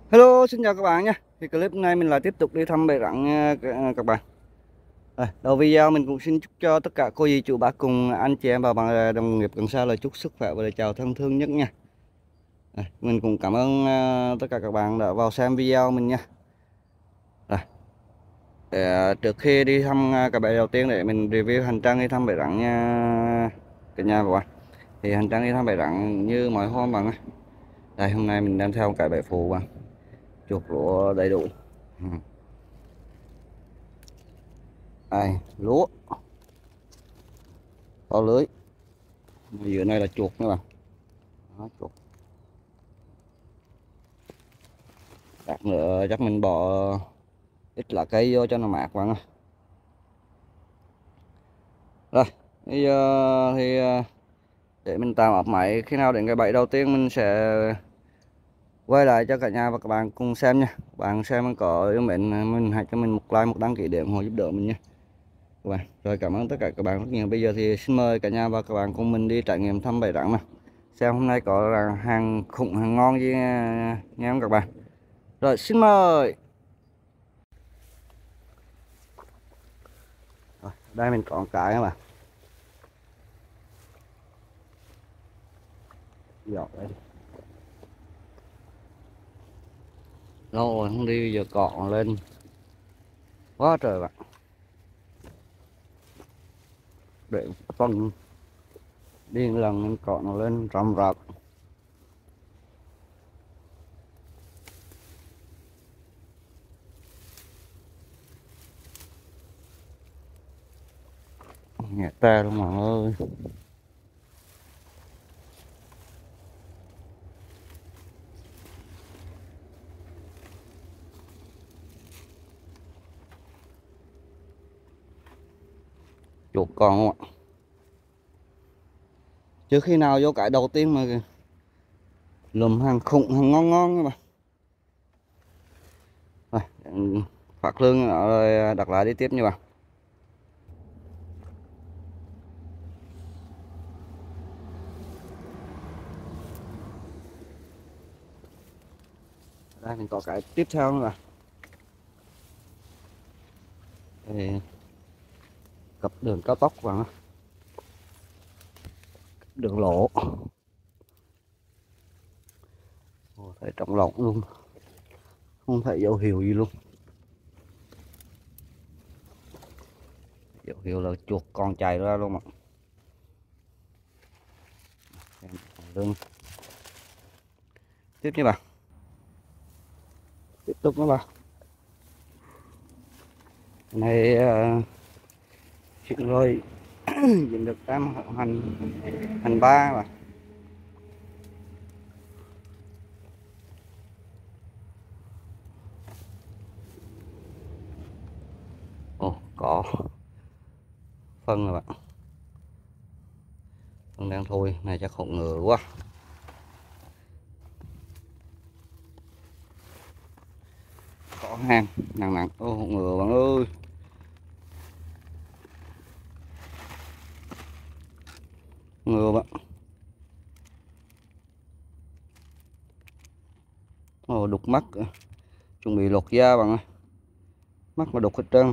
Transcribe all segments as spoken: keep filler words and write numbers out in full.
Hello, xin chào các bạn nha. Thì clip này mình lại tiếp tục đi thăm bãi rắn nha các các bạn. Rồi, đầu video mình cũng xin chúc cho tất cả cô dì chú bác cùng anh chị em và bạn đồng nghiệp gần xa lời chúc sức khỏe và lời chào thân thương nhất nha. Rồi, mình cũng cảm ơn uh, tất cả các bạn đã vào xem video mình nha. Rồi, để, uh, trước khi đi thăm uh, cái bãi đầu tiên để mình review hành trang đi thăm bãi rắn nha cả nhà và bạn. Thì hành trang đi thăm bãi rắn như mọi hôm bạn ơi. Đây hôm nay mình đem theo cái bãi phụ bạn. Chuột lúa đầy đủ. Ừ. Đây, lúa, to lưới. Dưới này là chuột nữa bạn. Đó, chuột. Lát nữa chắc mình bỏ ít lá cây vô cho nó mát bạn ơi. Rồi bây giờ thì để mình tạm ập máy, khi nào đến cái bẫy đầu tiên mình sẽ quay lại cho cả nhà và các bạn cùng xem nha. Bạn xem có yêu mến mình hãy cho mình một like, một đăng ký để ủng hộ giúp đỡ mình nha các bạn. Rồi cảm ơn tất cả các bạn rất nhiều. Bây giờ thì xin mời cả nhà và các bạn cùng mình đi trải nghiệm thăm bẫy rắn nào, xem hôm nay có là hàng khủng hàng ngon gì nha các bạn. Rồi xin mời. Rồi, đây mình có một cái các bạn. Dọn đây. Lâu rồi không đi, giờ cọn lên quá trời bạn. Để tuần đi một lần nên cọn nó lên rầm rạp. Nhẹ ta luôn mà ơi. Chuột con không ạ? Trước khi nào vô cái đầu tiên mà lùm hàng khủng hàng ngon ngon các bạn. Rồi, phát lương rồi đặt lại đi tiếp nha bạn. Đây mình có cái tiếp theo nữa bạn. Đây, cặp đường cao tốc bạn. Đường lộ. Ồ, thấy trọng lỏng luôn, không thấy dấu hiệu gì luôn. Dấu hiệu là chuột còn chạy ra luôn ạ. Lưng tiếp nha bạn, tiếp tục nữa bạn. Này uh, chuyện rồi nhìn được tam hành hành ba mà. Ồ có phân rồi bạn, phân đang thôi này chắc khổng ngựa quá. Có hàng nặng nặng. Ô khổng ngựa bạn ơi. Ngựa bạn. Ồ đục mắt, chuẩn bị lột da bạn ơi, mắt mà đục hết trơn.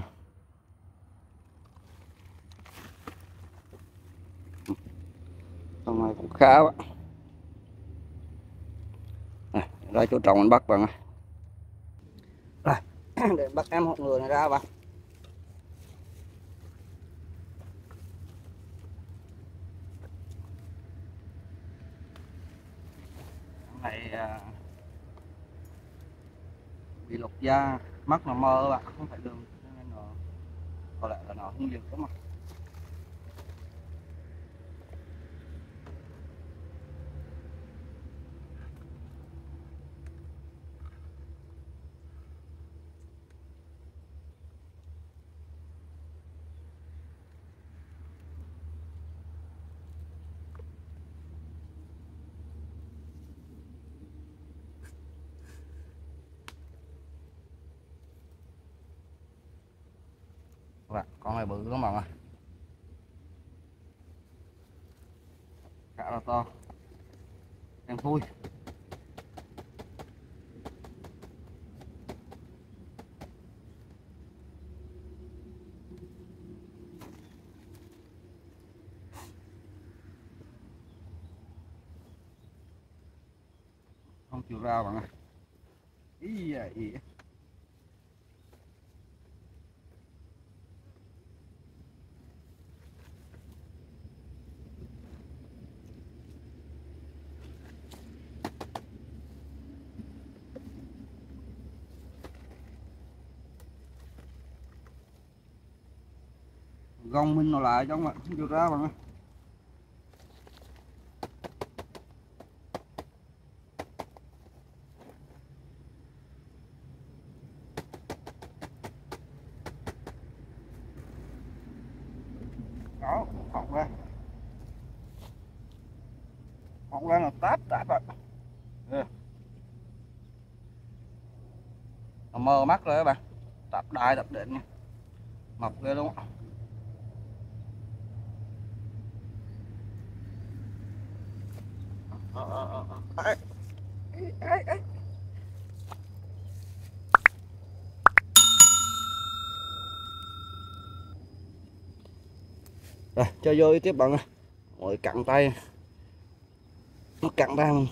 Con này cũng khá quá. À, ra chỗ trồng anh bắt bạn ơi. Rồi để bắt em hộp ngựa này ra bạn. Này à, bị lột da, mắt nó mơ bạn, không phải đường nên nó có lẽ là nó không dừng lắm mà. Bạn con này bự lắm bạn ơi, khá là to, đen thui. chưa ra bạn ơi. Ý da, ý. Gông mình nó lại trong bạn, chưa ra bạn ơi. Đó, họng ra. Họng ra là táp táp bạn. Nó mờ mắt rồi các bạn. Táp đai táp đệm nha. Mập ghê luôn. Ờ, ờ, ờ. Ê, ê, ê. Rồi, cho vô tiếp bạn ơi. Rồi cặn tay. Nó cặn tay mình.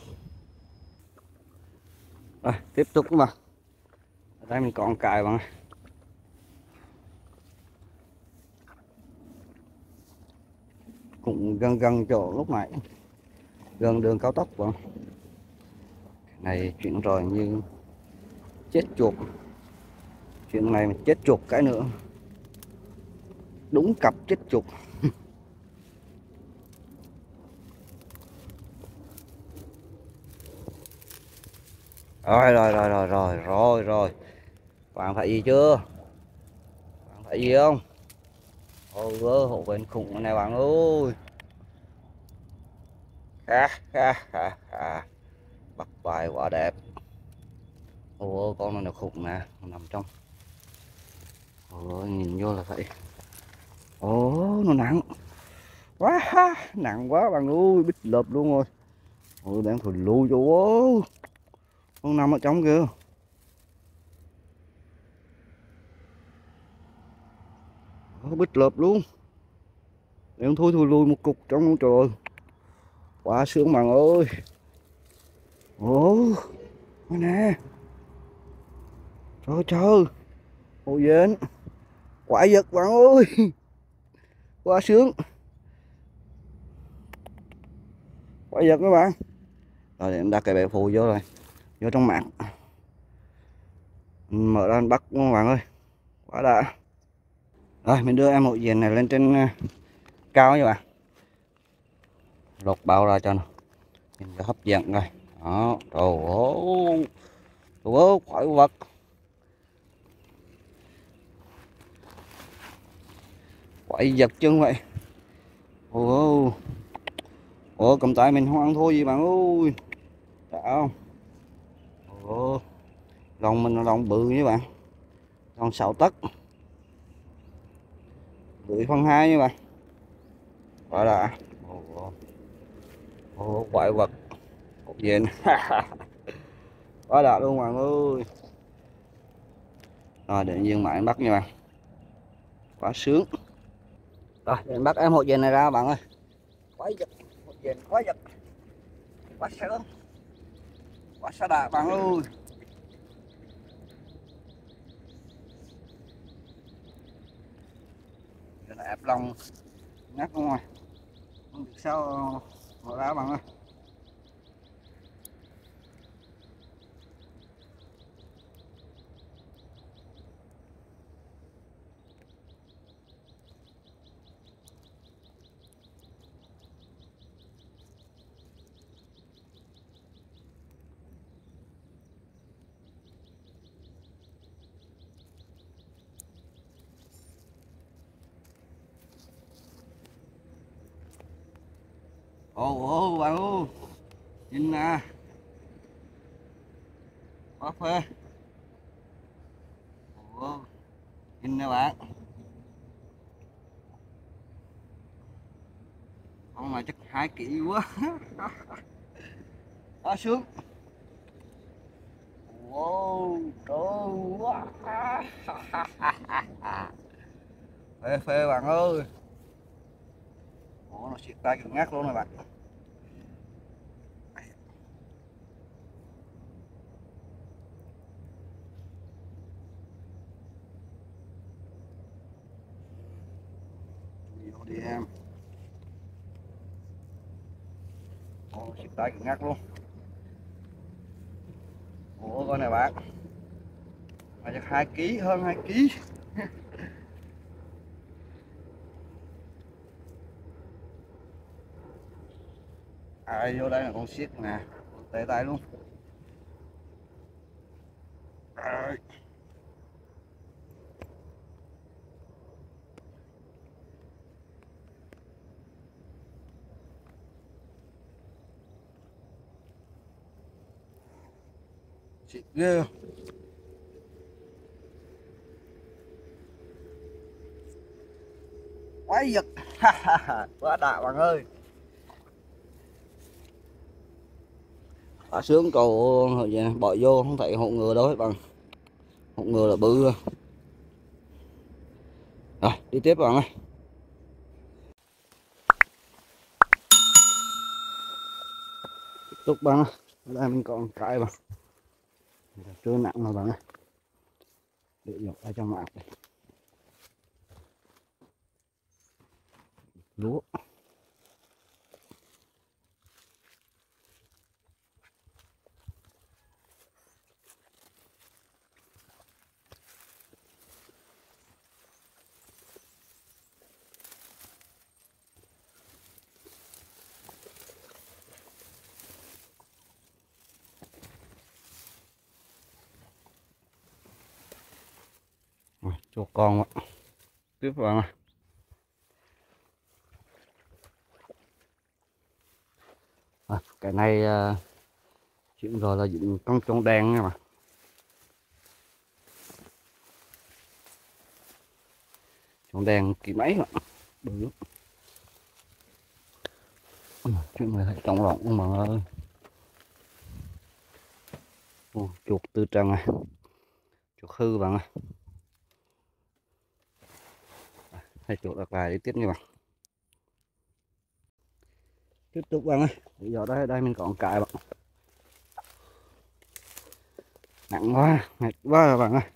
Rồi, tiếp tục các bạn. Ở đây mình còn cài bạn ơi. Cũng gần gần chỗ lúc nãy. Gần đường cao tốc bạn. Này chuyện rồi như chết chuột. Chuyện này mà chết chuột cái nữa. Đúng cặp chết chuột. Rồi rồi rồi rồi rồi rồi rồi. Bạn thấy gì chưa? Bạn thấy gì không? Ôi ơ, hộ bên khủng này bạn ơi. Ha ha ha ha. Bắt bài quá đẹp. Ôi con này nó khủng nè, nằm trong. Ôi nhìn vô là thấy. Ồ nó nặng quá ha, nặng quá bạn ơi, bít lợp luôn rồi. Ôi đang thổi lùi vô, con nằm ở trong kìa. Ôi, bít lợp luôn. Đang thôi thôi lùi một cục trong trời. Quá sướng bạn ơi. Ồ nè, trời trời, ôi dên, quả vật bạn ơi, quá sướng. Quả vật các bạn. Rồi để em đặt cái bệ phù vô rồi, vô trong mạng. Mở ra bắt các bạn ơi, quá đã. Rồi mình đưa em hội diện này lên trên uh, cao nha bạn. Lột bao ra cho nó nhìn nó hấp dẫn rồi. Đó, trời ơi, trời ơi, quái vật. Quái vật chân vậy. Ồ, ồ, cầm tay mình không ăn thua gì bạn ơi. Đã không? Ồ, lòng mình là lòng bự như bạn. Lòng sáu tấc. Bự phân hai như bạn. Quá đã. Ồ, ồ, quái vật. Cục diện. Quá đã luôn bạn ơi. Rồi để dương mãi bắt nha bạn. Quá sướng. Rồi để bắt em hội diện này ra bạn ơi. Quái vật, hội diện quái vật. Quá sướng. Quá xa đã bạn ơi. Đây là ép lông ngắt luôn rồi. Không biết sao mở ra bạn ơi. Ồ ồ bạn ơi, nhìn nè, quá phê. Ồ, nhìn nè bạn, con này chắc hai ký quá. Quá sướng. Ồ trời quá. Phê phê bạn ơi. Ồ nó xịt tay cứng ngắt luôn rồi bạn. đi em. Ồ, xịt tay cứng ngắc luôn. Ủa con này bác, mà chắc hai ký, hơn hai ký. À, vô đây là con xiết nè, tê tay luôn. À. Xịt ghê. Quái giật. Quá đã bạn ơi. Thả sướng cầu bỏ vô không thấy hộ ngựa đâu hết bạn. Hộ ngựa là bự. Rồi đi tiếp bạn ơi. Tiếp tục bạn ơi. Đây mình còn cái bạn. Chưa nặng rồi bạn ơi. Để dọc ở trong mạng này. Lúa. Cho con ạ. Tiếp vào này. À, cái này uh, chuyện rồi là dính con trống đen nha mà. Trống đen kỳ mấy ạ. Bự. Chuyện này thấy trọng lỏng không mà ơi. Ô, chuột tư trần này. Chuột hư bạn ơi. Hay chuột đặt lại đi tiếp nha bạn. Tiếp tục bạn ơi. Bây giờ đây đây mình còn cài bạn. Nặng quá, mệt quá rồi bạn ơi.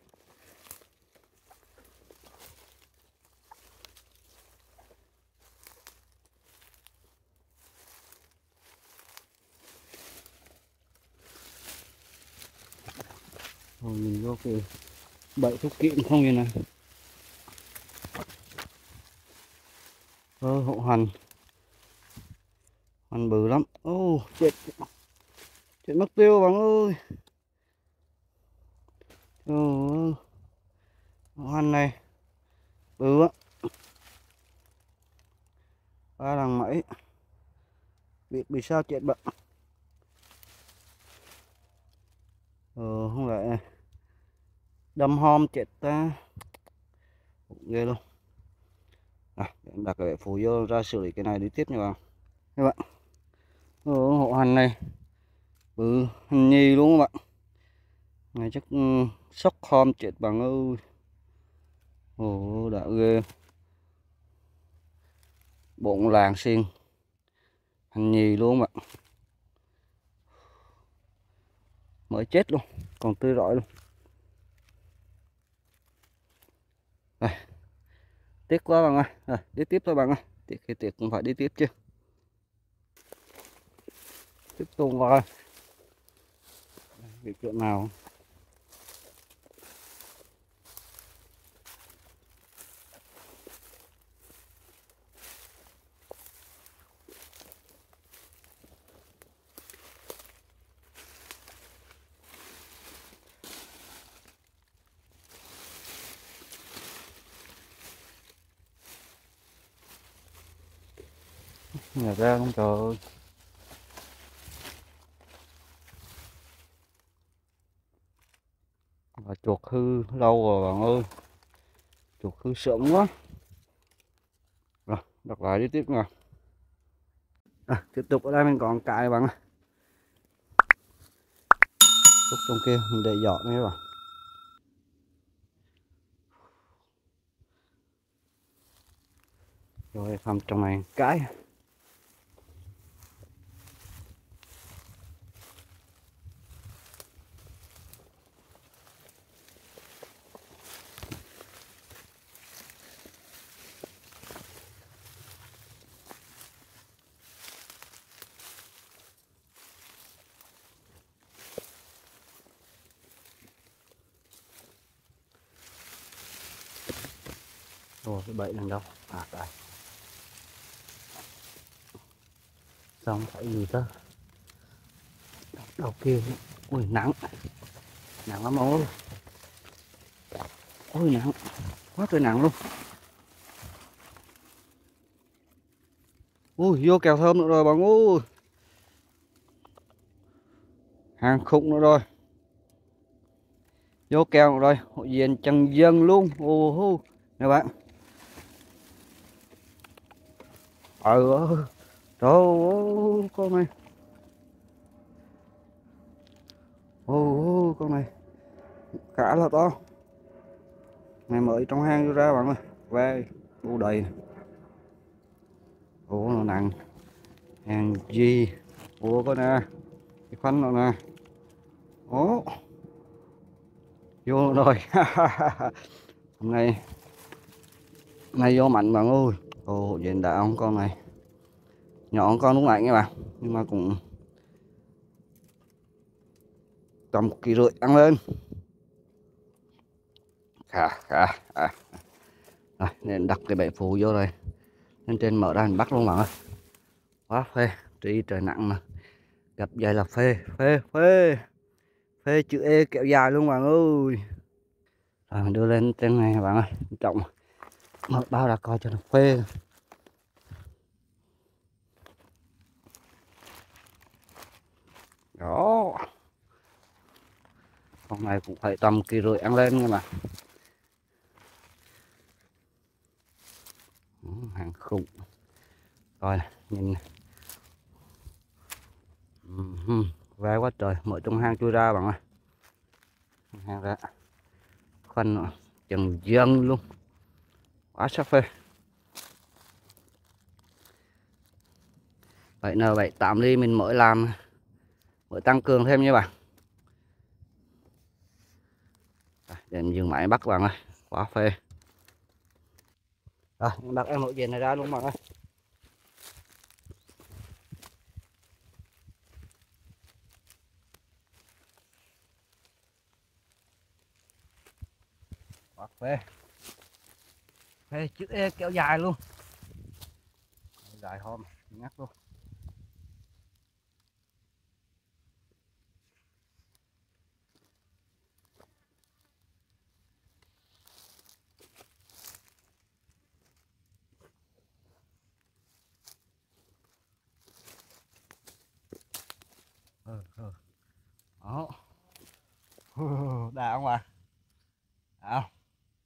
Rồi mình vô kìa. Bậy thuốc kiện không gì nè. Ơ hộ hành. Hành bự lắm. Ô oh, chết. Chết mất tiêu bạn ơi. Ồ. Hộ hành này. Bự á. Ba lần mấy. Biết bị sao chết bạn. Ờ không lại đâm hom chết ta. Ghê luôn. À, em đặt cái phù vô ra xử lý cái này đi tiếp nha bạn. Các bạn. Ờ, hộ hành này bự hành nhì luôn các bạn. Này chắc um, sốc hom chết bạn ơi. Ồ đã ghê. Bụng làng xiên hành nhì luôn bạn. Mới chết luôn, còn tươi rọi luôn. Đây. Tiếc quá bạn ơi. Rồi, đi tiếp thôi bạn ơi. Tiếc thì tiếc cũng phải đi tiếp chứ. Tiếp tục vào. Cái chỗ nào. Nhà ra không trời ơi. Và chuột hư lâu rồi bạn ơi. Chuột hư sớm quá. Rồi, đặt lại đi tiếp nha. À, tiếp tục ở đây mình còn cài bạn ơi. Lúc trong kia mình để dọn đấy bạn. Rồi xong trong này cái. Ồ, cái bẫy lần đâu à đây, xong phải gì đó đầu kia. Ui nặng, nặng lắm ôi, ôi nặng quá trời nặng luôn. Ui vô kèo thơm nữa rồi bạn ơi, hàng khủng nữa rồi, vô kèo nữa rồi, hội viên chân dân luôn. Ồ hô nè bạn, ờ ơi trời ơi con này, ồ con này khá là to, này mới trong hang vô ra bạn ơi, về bu đầy này. Ồ nó nặng, hàng gì, ồ con nè, cái khoanh nó nè, ố vô rồi. Hôm nay hôm nay vô mạnh bạn ơi. Ồ diện đạo con này nhỏ con lúc nãy nghe bạn, nhưng mà cũng tầm một ký rưỡi ăn lên, khá khá à. Rồi nên đặt cái bể phụ vô rồi lên trên mở ra mình bắt luôn bạn ơi, quá phê, trí trời nặng mà gặp dài là phê phê phê phê chữ E kéo dài luôn bạn ơi. Rồi mình đưa lên trên này bạn ơi, trọng mở bao ra coi cho nó phê. Đó, con này cũng phải tầm kỳ rưỡi ăn lên nha mà. Hàng khủng rồi nhìn ve quá trời, mở trong hang chui ra bạn ơi, hang ra khoanh chừng dân luôn, quá sắc phê. Vậy n bảy tám ly mình mới làm, mới tăng cường thêm nha bạn. Để mình dừng máy bắt bạn ơi, quá phê. Rồi bắt em nội diện này ra luôn bạn ơi. Quá phê, phê chữ E kéo dài luôn, dài hôm ngắt luôn. Ừ, ừ. Đó. Đã không bà? Đã không?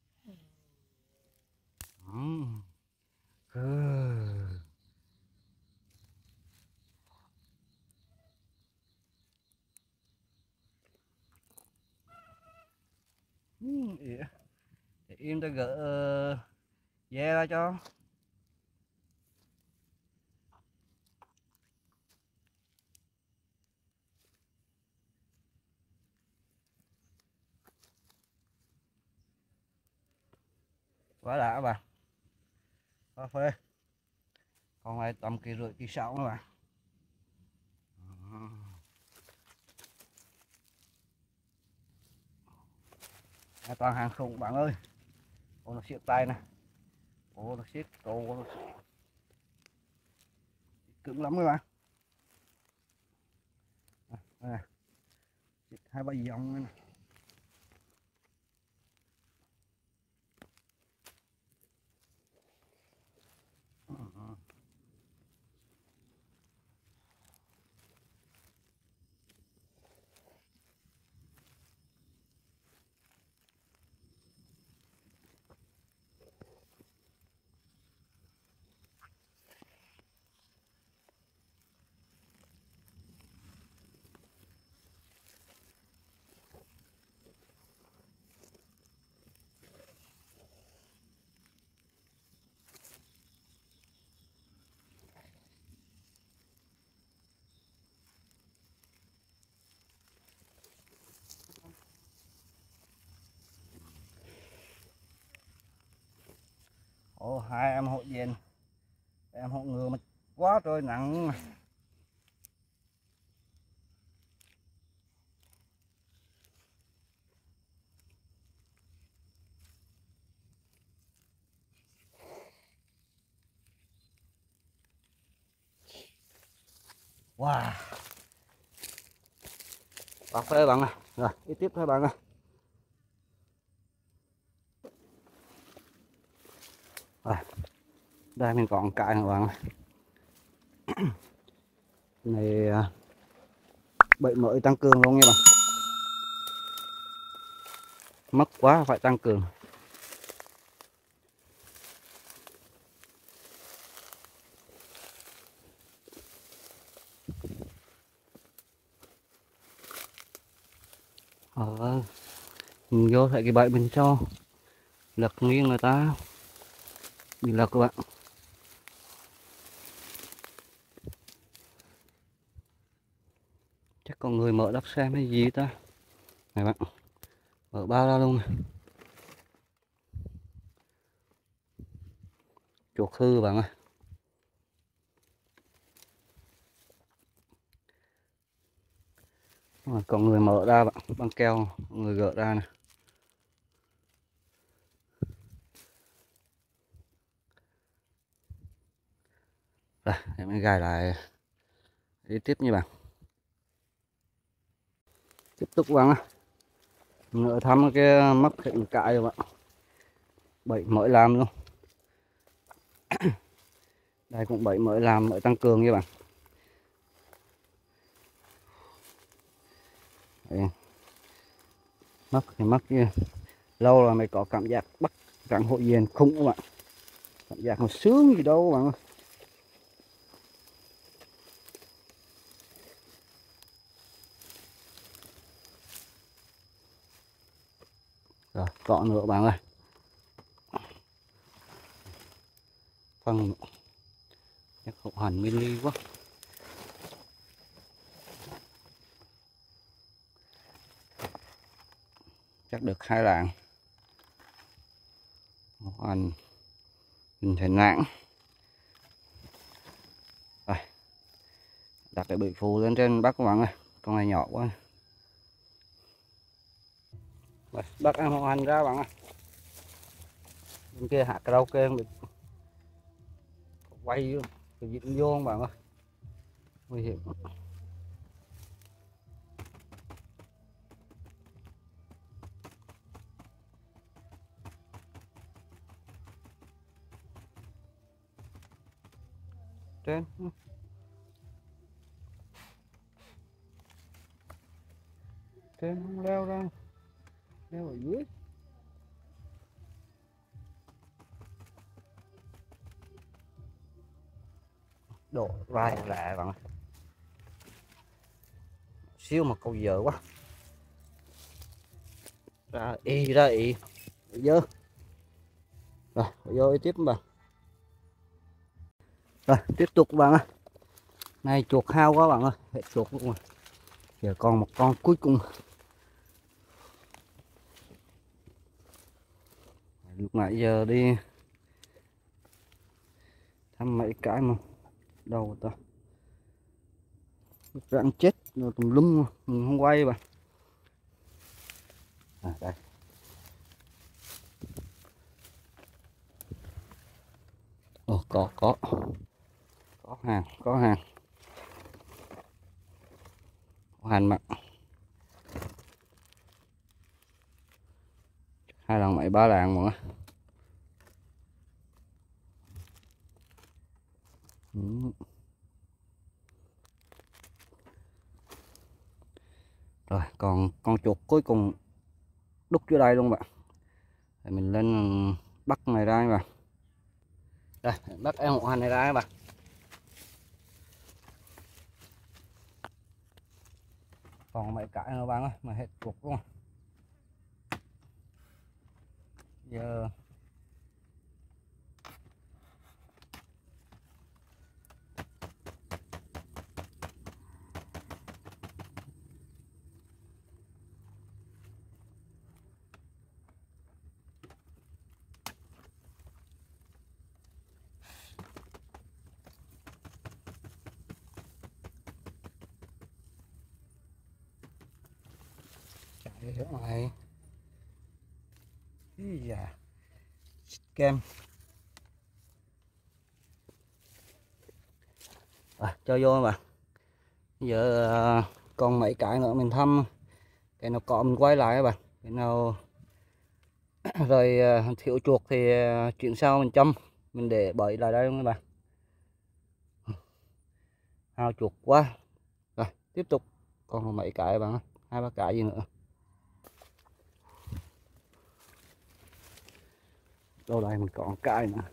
Ừ. Ừ. Để im ta gỡ ve ra cho. Quá đã bà. Quá phê. Còn này tầm kỳ rưỡi kỳ sáu nữa bà. À, toàn hàng khủng bạn ơi. Ô nó siết tay nè. Ô nó siết ô nó cứng lắm các bạn. À, hai ba dòng này. Ồ hai em hộ diện, em hộ ngựa mà quá trời nặng. Wow, bọc đây bạn ơi. Rồi đi tiếp thôi bạn ơi. Rồi, đây mình còn cài nữa bạn ơi. Này bệnh mới tăng cường luôn nha bạn, mất quá phải tăng cường. Ờ, mình vô thấy cái bẫy mình cho lật nghiêng người ta bị lật các bạn. Chắc có người mở đắp xem hay gì ta. Này bạn, mở bao ra luôn này. Chuột hư bạn ơi. Còn người mở ra bạn, băng keo người gỡ ra này. Rồi để mình gài lại đi tiếp như bạn. Tiếp tục bạn ơi, nữa thăm cái mắc hiện cãi rồi bạn, bẫy mới làm luôn. Đây cũng bẫy mới làm, mới tăng cường nha bạn. Đây. Mắc thì mắc kia lâu là mày có cảm giác bắt rắn hội viên khủng các bạn, cảm giác nó sướng gì đâu các bạn ơi. Rồi cọ nữa bạn ơi, phân chắc hậu hành mini quá. Chắc được hai lạng hậu hành mình thấy nặng. Rồi đặt cái bụi phù lên trên bắt các bạn ơi, con này nhỏ quá. Rồi, bắt em hậu hành ra bạn ơi. Bên kia hạ karaoke bị quay cái dính vô bạn ơi, nguy hiểm. Trên trên không leo ra, leo ở dưới. Đổ vai lẹ bạn ơi, siêu mà câu dở quá. Ra y ra y dơ. Rồi vô đi tiếp bạn. Rồi tiếp tục bạn ơi, này chuột hao quá bạn ơi, hết chuột luôn rồi. Giờ còn một con cuối cùng. Lúc nãy giờ đi thăm mấy cái mà đâu ta rắn chết rồi tùm lum mình không quay bạn. À, đây ồ có có có hàng có hàng có hàng mặt hai lần mấy ba lần mà. Ừ. Rồi còn con chuột cuối cùng đúc vô đây luôn bạn, thì mình lên bắt này ra bạn. Đây bắt em một hành này ra các bạn. Còn mấy cái nữa bạn ơi mà hết chuột luôn. Giờ chạy ở ngoài cái da kem. À, cho vô mà Giờ à, còn mấy cái nữa mình thăm cái nào có mình quay lại các bạn, cái nào rồi à, thiếu chuột thì à, chuyển sau mình chăm, mình để bẫy lại đây luôn các bạn. Hao chuột quá. Rồi tiếp tục, còn mấy cái các bạn, hai ba cái gì nữa. Đâu đây mình còn cái nữa.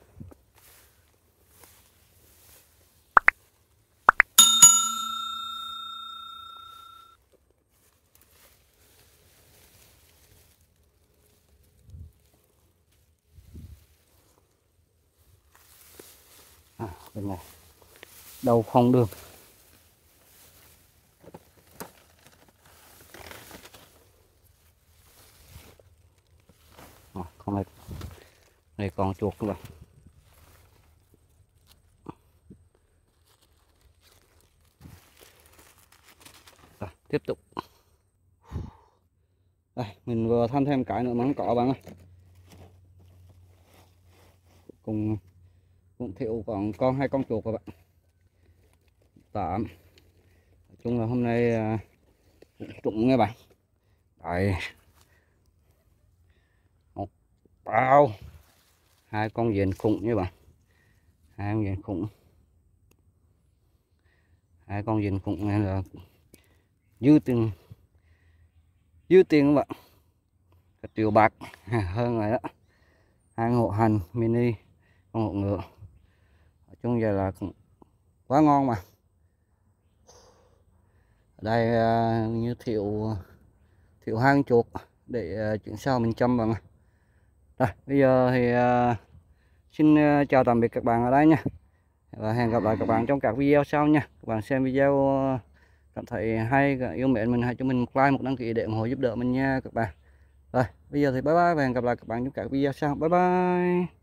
À, bên này đâu không được. À, không này, này còn chuột các bạn. Rồi, tiếp tục. Đây, mình vừa thăm thêm cái nữa mắng cỏ bạn ơi. Cùng cũng thiếu còn con hai con chuột các bạn. Tạm. Nói chung là hôm nay à, cũng trụng nghe bạn. Đấy. Một bao hai con dền khủng như bạn. Hai con dền khủng. Hai con dền khủng này là dư tiền dư tiền các bạn. Cả triệu bạc hơn rồi đó. Hai hộ hành mini, con hộ ngựa. Nói chung giờ là cũng quá ngon mà. Ở đây à, như thiệu thiệu hang chuột để uh, chuyển sau mình chăm vào. Rồi bây giờ thì uh, xin uh, chào tạm biệt các bạn ở đây nha, và hẹn gặp lại các bạn trong các video sau nha. Các bạn xem video uh, cảm thấy hay, yêu mến mình, hãy cho mình một like, một đăng ký để ủng hộ giúp đỡ mình nha các bạn. Rồi bây giờ thì bye bye và hẹn gặp lại các bạn trong các video sau. Bye bye.